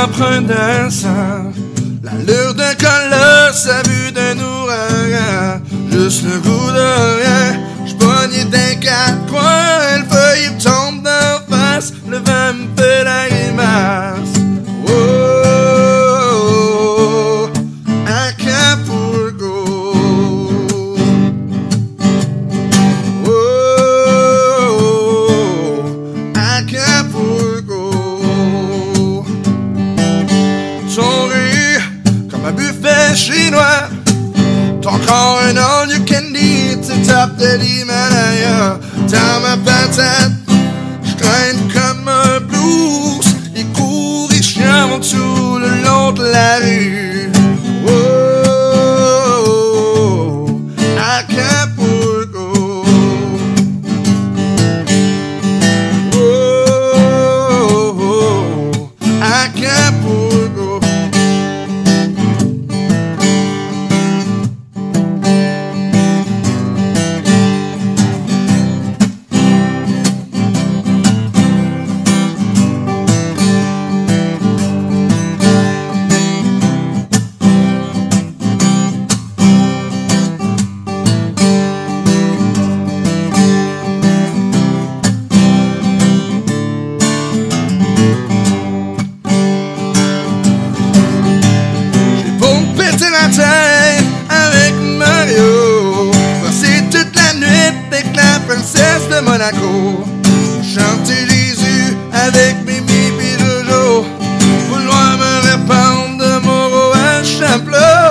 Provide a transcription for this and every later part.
empreinte d'un sang, l'allure d'un colosse, la vue d'un ouragan, juste le goût de rien. J'pognais d'un quatre coins, le feuille me tombe d'en face, le vent me fait la grimace. Oh, Acapulco. Oh, Acapulco. Ton riz comme un buffet chinois, ton corps un all you can eat, c'est top de l'Himalaya. Dans ma patate, j'traîne comme un blues, il court, il chante tout le long de la rue. Oh, Acapulco. Oh, Acapulco. Avec Mario, passer toute la nuit avec la princesse de Monaco, chanter Jésus avec Mimi pis Jojo, vouloir me répandre de Moreau à Champlot.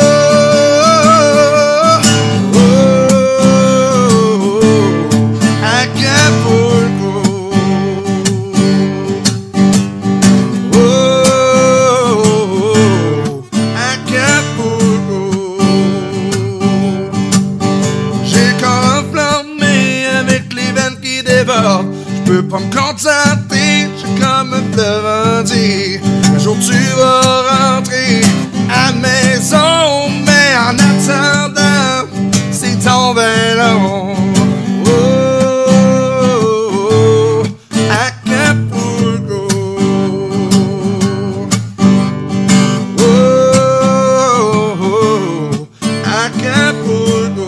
Oh, Acapulco. J'peux pas me contenter, j'ai comme un fleurandier. Un jour tu vas rentrer à maison, mais en attendant, c'est ton ben long. Oh, Acapulco. Oh, Acapulco.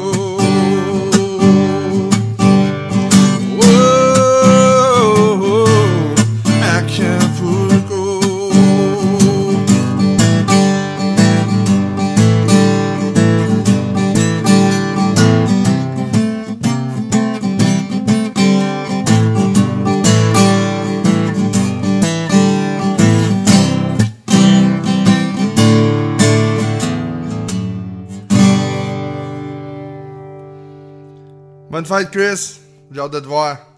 Bonne fête, Chris. J'ai hâte de te voir.